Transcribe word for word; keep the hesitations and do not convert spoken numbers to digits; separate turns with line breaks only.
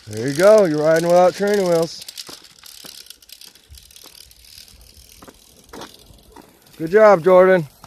There you go. You're riding without training wheels. Good job, Jordan.